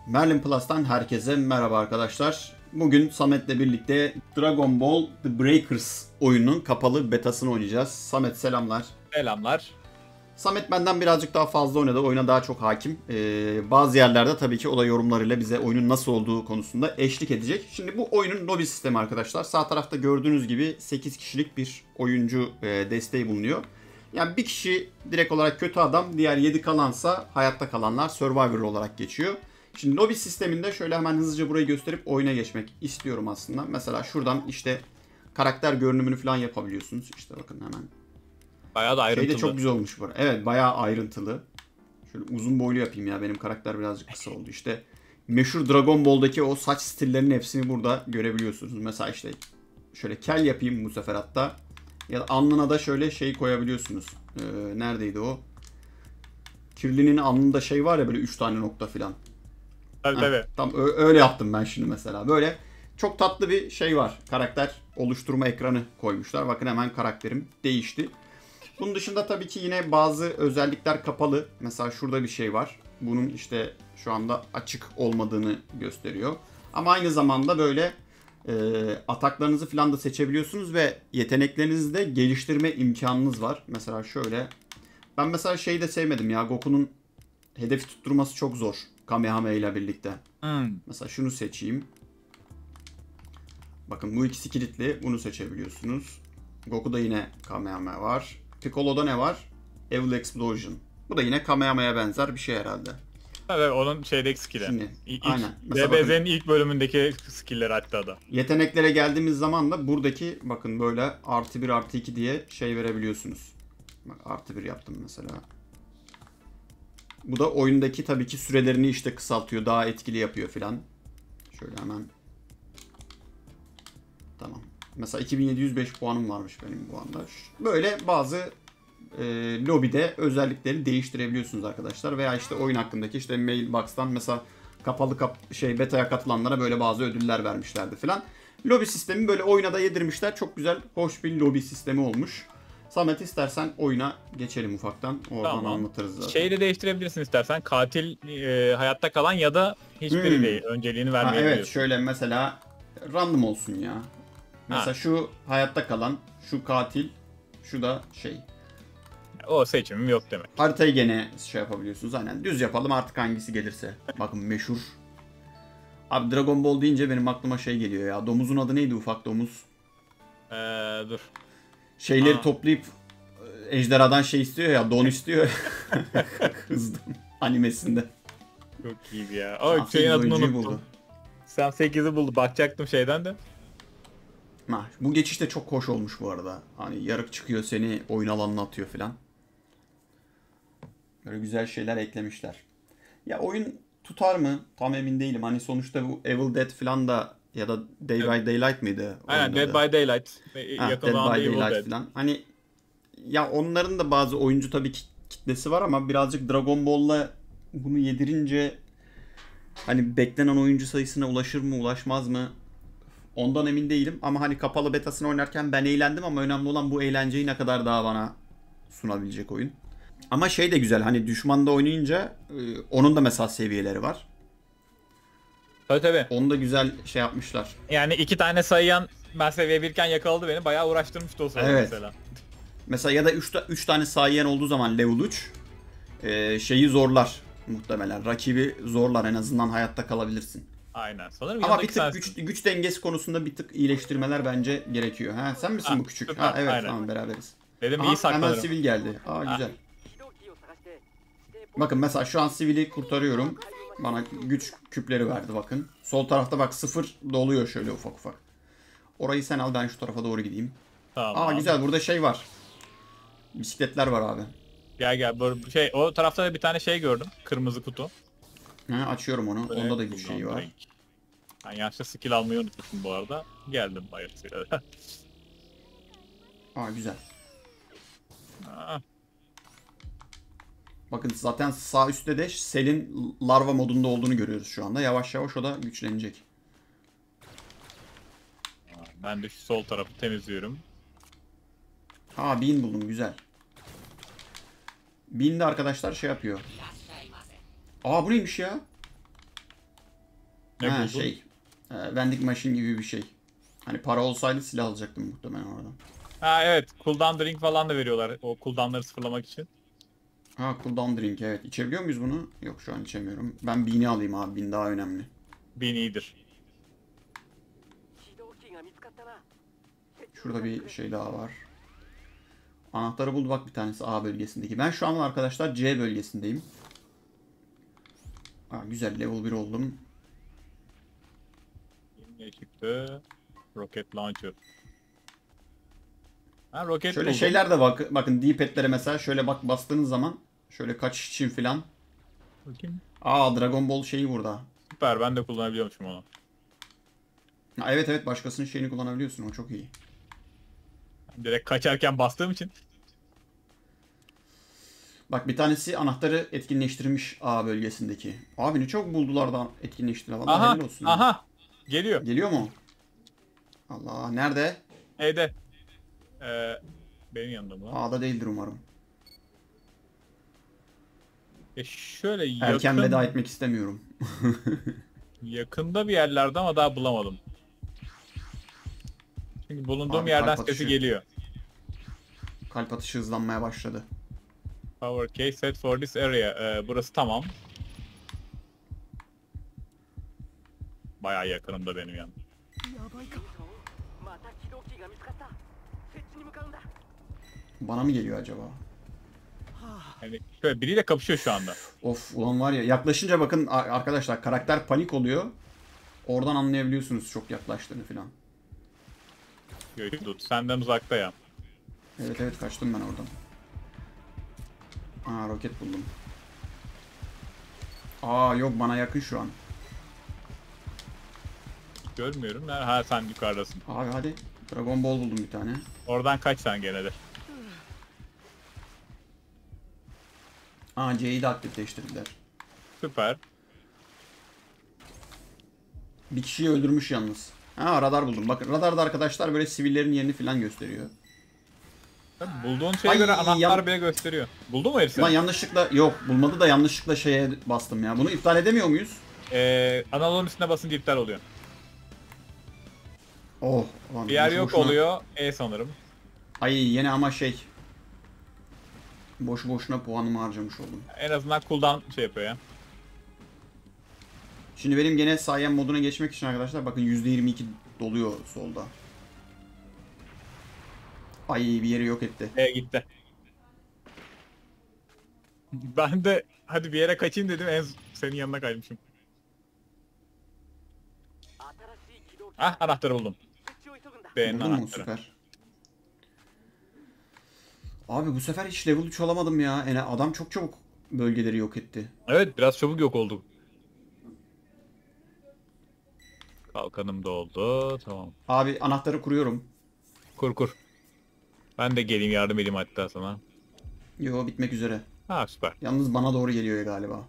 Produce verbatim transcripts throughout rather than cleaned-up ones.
Merlin Plus'tan herkese merhaba arkadaşlar. Bugün Samet'le birlikte Dragon Ball The Breakers oyunun kapalı betasını oynayacağız. Samet selamlar. Selamlar. Samet benden birazcık daha fazla oynadı. Oyuna daha çok hakim. Ee, bazı yerlerde tabii ki o da yorumlarıyla bize oyunun nasıl olduğu konusunda eşlik edecek. Şimdi bu oyunun lobi sistemi arkadaşlar. Sağ tarafta gördüğünüz gibi sekiz kişilik bir oyuncu e, desteği bulunuyor. Yani bir kişi direkt olarak kötü adam, diğer yedi kalansa hayatta kalanlar Survivor olarak geçiyor. Şimdi lobi sisteminde şöyle hemen hızlıca burayı gösterip oyuna geçmek istiyorum aslında. Mesela şuradan işte karakter görünümünü falan yapabiliyorsunuz. İşte bakın hemen. Bayağı da ayrıntılı. Şey de çok güzel olmuş bu arada. Evet, bayağı ayrıntılı. Şöyle uzun boylu yapayım ya, benim karakter birazcık kısa oldu. İşte meşhur Dragon Ball'daki o saç stillerinin hepsini burada görebiliyorsunuz. Mesela işte şöyle kel yapayım bu sefer hatta. Ya da alnına da şöyle şey koyabiliyorsunuz. Ee, neredeydi o? Kirli'nin alnında şey var ya, böyle üç tane nokta falan. Tabii Heh, tabii. tam öyle yaptım ben şimdi mesela. Böyle çok tatlı bir şey var. Karakter oluşturma ekranı koymuşlar. Bakın hemen karakterim değişti. Bunun dışında tabii ki yine bazı özellikler kapalı. Mesela şurada bir şey var. Bunun işte şu anda açık olmadığını gösteriyor. Ama aynı zamanda böyle e, ataklarınızı falan da seçebiliyorsunuz ve yeteneklerinizi de geliştirme imkanınız var. Mesela şöyle. Ben mesela şeyi de sevmedim ya. Goku'nun hedefi tutturması çok zor. Kamehameha ile birlikte. Hmm. Mesela şunu seçeyim. Bakın bu ikisi kilitli. Bunu seçebiliyorsunuz. Goku'da yine Kamehameha var. Piccolo'da ne var? Evil Explosion. Bu da yine Kamehameha'ya benzer bir şey herhalde. Tabii onun şeydeki skill'i. Şimdi, İlk, aynen. Mesela D B Z'nin ilk bölümündeki skill'leri hatta da. Yeteneklere geldiğimiz zaman da buradaki bakın böyle artı bir artı iki diye şey verebiliyorsunuz. Bak artı bir yaptım mesela. Bu da oyundaki tabii ki sürelerini işte kısaltıyor. Daha etkili yapıyor filan. Şöyle hemen. Tamam. Mesela iki bin yedi yüz beş puanım varmış benim bu anda. Böyle bazı e, lobide özellikleri değiştirebiliyorsunuz arkadaşlar. Veya işte oyun hakkındaki işte mailbox'tan mesela kapalı kap şey beta'ya katılanlara böyle bazı ödüller vermişlerdi filan. Lobi sistemi böyle oyuna da yedirmişler. Çok güzel, hoş bir lobi sistemi olmuş. Samet istersen oyuna geçelim ufaktan. Oradan Tamam. anlatırız zaten. Şeyi de değiştirebilirsin istersen. Katil e, hayatta kalan ya da hiçbiri Hmm. değil. Önceliğini Ha, vermeyebiliyorsun. evet, şöyle mesela random olsun ya. Mesela Ha. şu hayatta kalan, şu katil, şu da şey. O seçimim yok demek. Haritayı gene şey yapabiliyorsunuz. Aynen düz yapalım artık, hangisi gelirse. Bakın meşhur. Abi Dragon Ball deyince benim aklıma şey geliyor ya. Domuzun adı neydi, ufak domuz? Ee, dur. Şeyleri Aa. toplayıp ejderhadan şey istiyor ya, don istiyor. Hızlı animesinde. Çok iyiydi ya. O Aa, şeyin adını oyuncuyu unuttum. buldu. Sen sekizi buldu. Bakacaktım şeyden de. Ha, bu geçiş de çok hoş olmuş bu arada. Hani yarık çıkıyor, seni oyun alanına atıyor falan. Böyle güzel şeyler eklemişler. Ya oyun tutar mı? Tam emin değilim. Hani sonuçta bu Evil Dead falan da ya da Day by Daylight mıydı? Aynen, Dead adı? by Daylight. Ha, Yakın Dead zamanda by Evil Daylight Dead. falan. Hani ya onların da bazı oyuncu tabii ki kitlesi var ama birazcık Dragon Ball'la bunu yedirince hani beklenen oyuncu sayısına ulaşır mı, ulaşmaz mı? Ondan emin değilim ama hani kapalı betasını oynarken ben eğlendim ama önemli olan bu eğlenceyi ne kadar daha bana sunabilecek oyun. Ama şey de güzel, hani düşmanda oynayınca e, onun da mesela seviyeleri var. Tabii tabii. Onu da güzel şey yapmışlar. Yani iki tane sayıyan ben seviye birken yakaladı beni. Bayağı uğraştırmıştı o sırada Evet. mesela. Mesela ya da üç tane sahiyen olduğu zaman level üç e, şeyi zorlar muhtemelen. Rakibi zorlar, en azından hayatta kalabilirsin. Aynen. Sanırım Ama bir yanındaki tık sensin. güç, güç dengesi konusunda bir tık iyileştirmeler bence gerekiyor. Ha, sen misin Ha, bu küçük? süper, Ha, evet, aynen. tamam, beraberiz. Dedim iyi Aha, hemen saklanırım. sivil geldi. Aa, Ha. güzel. Bakın mesela şu an sivili kurtarıyorum. Bana güç küpleri verdi bakın. Sol tarafta bak sıfır doluyor şöyle ufak ufak. Orayı sen al, ben şu tarafa doğru gideyim. Tamam. Aa, güzel, burada şey var. Bisikletler var abi. Gel gel. Böyle şey, o tarafta da bir tane şey gördüm. Kırmızı kutu. Ha, açıyorum onu. Böyle Onda da güç buradan şeyi var. direkt. Ben yaşta skill almayı unutmuşum bu arada. Geldim bayılısıyla. Aa, güzel. Ah, Bakın zaten sağ üstte de Cell'in larva modunda olduğunu görüyoruz şu anda. Yavaş yavaş o da güçlenecek. ben de şu sol tarafı temizliyorum. Ha, Bean buldum, güzel. Bean de arkadaşlar şey yapıyor. Aa, bu neymiş ya? Ne ha buldun? şey. E, vending machine gibi bir şey. Hani para olsaydı silah alacaktım muhtemelen oradan. Ha evet, cooldown drink falan da veriyorlar o cooldownları sıfırlamak için. Ha cooldown drink, evet. İçebiliyor muyuz bunu? Yok, şu an içemiyorum. Ben bean'i alayım abi. Bean daha önemli. Bin iyidir. Şurada bir şey daha var. Anahtarı buldu bak bir tanesi, A bölgesindeki. Ben şu an arkadaşlar C bölgesindeyim. Ha, güzel, level bir oldum. Ne çıktı? Rocket launcher. Ha roket Şöyle buldum. şeyler de bak, bakın D-pad'lere mesela şöyle bak bastığınız zaman şöyle kaçış için filan. Bakayım. Aa, Dragon Ball şeyi burada. Süper, ben de kullanabiliyormuşum onu. Ha, evet evet, başkasının şeyini kullanabiliyorsun, o çok iyi. Direkt kaçarken bastığım için. Bak bir tanesi anahtarı etkinleştirmiş A bölgesindeki. Abi ne çok buldular da etkinleştiler. Vallahi Aha, helal olsun ya. aha. Geliyor. Geliyor mu? Allah, nerede? Evde. Ee, benim yanımda mı? A'da değildir umarım. E şöyle Erken yakın, veda etmek istemiyorum. yakında bir yerlerde ama daha bulamadım. Çünkü bulunduğum Abi, yerden kalp sesi atışı. geliyor. Kalp atışı hızlanmaya başladı. Power case set for this area. Ee, burası tamam. Bayağı yakınımda benim yanım. Bana mı geliyor acaba? Yani şöyle biriyle kapışıyor şu anda. Of ulan, var ya, yaklaşınca bakın a- arkadaşlar, karakter panik oluyor. Oradan anlayabiliyorsunuz çok yaklaştığını filan. Tut, senden uzakta ya. Evet evet, kaçtım ben oradan. Aa, roket buldum. Aa yok, bana yakın şu an. Görmüyorum. Ha sen yukarıdasın. Abi hadi. Dragon Ball buldum bir tane. Oradan kaç sen gene de. Aa, C'yi de aktifleştirdiler. Süper. Bir kişiyi öldürmüş yalnız. Ha, radar buldum. Bakın radarda arkadaşlar böyle sivillerin yerini filan gösteriyor. Tabii bulduğun şeye Ay, göre anahtar yan- bile gösteriyor. Buldun mu herif Ulan seni? yanlışlıkla, yok bulmadı da yanlışlıkla şeye bastım ya. Bunu iptal edemiyor muyuz? Ee, analogun üstüne basınca iptal oluyor. Oh. Ulan, Bir yer boşu yok boşuna- oluyor. E sanırım. Ay yine ama şey. Boşu boşuna puanımı harcamış oldum. En azından cooldown şey yapıyor ya. Şimdi benim gene sayem moduna geçmek için arkadaşlar bakın yüzde yirmi iki doluyor solda. Ay, bir yeri yok etti. E gitti. Ben de hadi bir yere kaçayım dedim, en senin yanına kaymışım. Ah, anahtarı buldum. B'nin Buldun mu? anahtarı. Süper. Abi bu sefer hiç level üç olamadım ya. Yani adam çok çabuk bölgeleri yok etti. Evet, biraz çabuk yok olduk. Kalkanım da oldu. Tamam. Abi anahtarı kuruyorum. Kur kur. Ben de geleyim, yardım edeyim hatta sana. Yo, bitmek üzere. Ha süper. Yalnız bana doğru geliyor galiba.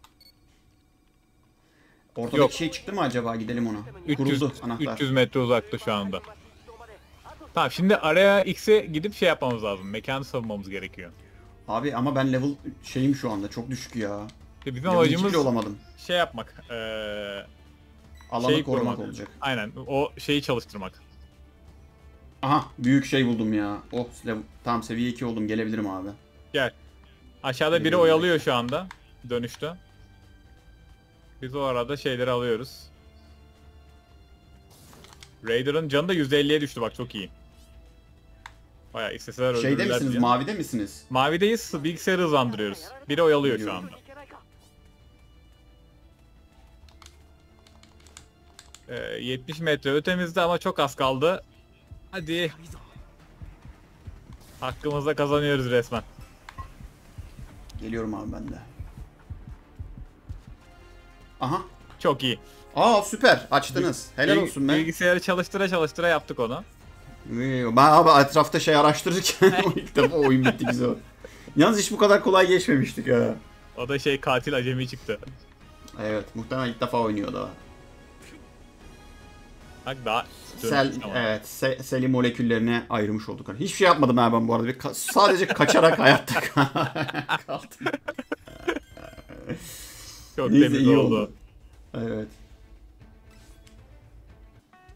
Ortadaki Yok. şey çıktı mı acaba? Gidelim ona. üç yüz, Kuruldu anahtar. üç yüz metre uzakta şu anda. Tamam, şimdi araya X'e gidip şey yapmamız lazım. Mekanı savunmamız gerekiyor. Abi ama ben level şeyim şu anda çok düşük ya. İşte bizim Level hiç amacımız bile olamadım. şey yapmak. Ee, Alanı şeyi korumak kurmak. olacak. Aynen, o şeyi çalıştırmak. Aha, büyük şey buldum ya. Oh, level, tamam seviye iki oldum, gelebilirim abi. Gel. Aşağıda biri Geliyorum. oyalıyor şu anda. Dönüşte. Biz o arada şeyleri alıyoruz. Raider'ın canı da yüzde elliye düştü, bak çok iyi. Bayağı isteseler Şeyde öldürürler misiniz? diye. Mavide misiniz? Mavideyiz, bilgisayarı hızlandırıyoruz. Biri oyalıyor şu Biliyorum. anda. Ee, yetmiş metre ötemizde ama çok az kaldı. Hadi. Hakkımızda kazanıyoruz resmen. Geliyorum abi ben de. Aha. Çok iyi. Aa, süper. Açtınız. Helal Bilgi- olsun be. Bilgisayarı çalıştıra çalıştıra yaptık onu. Ben abi etrafta şey araştırırken o ilk defa oyun bitti güzel. Yalnız hiç bu kadar kolay geçmemiştik ya. O da şey, katil acemi çıktı. Evet, muhtemelen ilk defa oynuyor da. Bak daha Sel, Tamam. evet, se, seli moleküllerine ayırmış olduk. Hiçbir şey yapmadım ha ben bu arada. Bir ka- sadece kaçarak hayatta kaldım. Çok Neyse, temiz iyi oldu. oldu. Evet.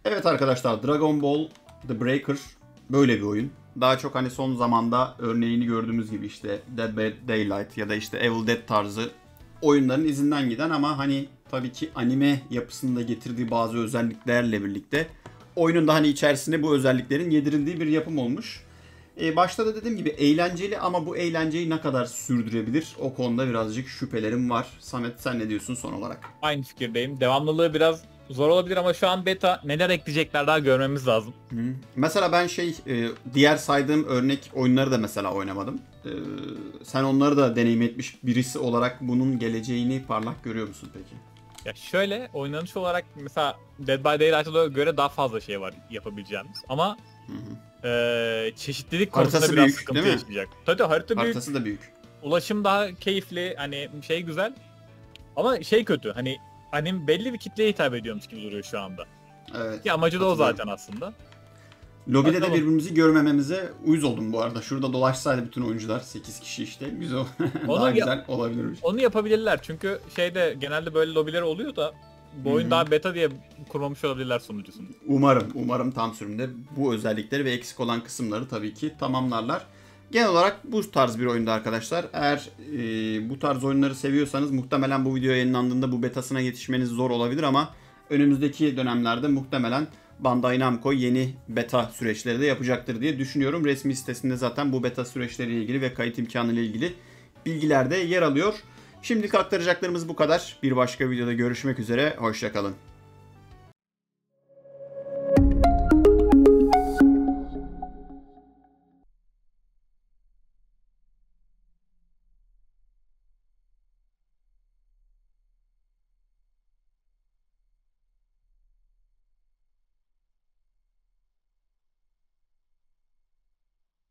Evet arkadaşlar, Dragon Ball The Breaker böyle bir oyun. Daha çok hani son zamanda örneğini gördüğümüz gibi işte Dead by Daylight ya da işte Evil Dead tarzı oyunların izinden giden ama hani tabii ki anime yapısında getirdiği bazı özelliklerle birlikte oyunun da hani içerisinde bu özelliklerin yedirildiği bir yapım olmuş. Ee, başta da dediğim gibi eğlenceli ama bu eğlenceyi ne kadar sürdürebilir o konuda birazcık şüphelerim var. Samet, sen ne diyorsun son olarak? Aynı fikirdeyim. Devamlılığı biraz zor olabilir ama şu an beta, neler ekleyecekler daha görmemiz lazım. Hı. Mesela ben şey e, diğer saydığım örnek oyunları da mesela oynamadım. E, sen onları da deneyim etmiş birisi olarak bunun geleceğini parlak görüyor musun peki? Ya şöyle, oynanış olarak mesela Dead by Daylight'a göre daha fazla şey var yapabileceğimiz ama Hı hı. e, çeşitlilik Haritası konusunda biraz büyük, sıkıntı değil mi? yaşayacak. Tabii harita büyük, Haritası da büyük. ulaşım daha keyifli, hani şey güzel ama şey kötü, hani anime belli bir kitleye hitap ediyormuş gibi duruyor şu anda. Evet. Ki amacı da o Katılıyorum. zaten aslında. Lobide de Bakalım. birbirimizi görmememize uyuz oldum bu arada. Şurada dolaşsaydı bütün oyuncular sekiz kişi işte. Güzel. Onu Daha ya- güzel olabilirmiş. Onu yapabilirler çünkü şeyde genelde böyle lobiler oluyor da bu Hı oyun hı. daha beta diye kurmamış olabilirler sunucusunu. Umarım, umarım tam sürümde bu özellikleri ve eksik olan kısımları tabii ki tamamlarlar. Genel olarak bu tarz bir oyunda arkadaşlar. Eğer e, bu tarz oyunları seviyorsanız muhtemelen bu video yayınlandığında bu betasına yetişmeniz zor olabilir ama önümüzdeki dönemlerde muhtemelen Bandai Namco yeni beta süreçleri de yapacaktır diye düşünüyorum. Resmi sitesinde zaten bu beta süreçleriyle ilgili ve kayıt imkanı ile ilgili bilgiler de yer alıyor. Şimdilik aktaracaklarımız bu kadar. Bir başka videoda görüşmek üzere. Hoşça kalın.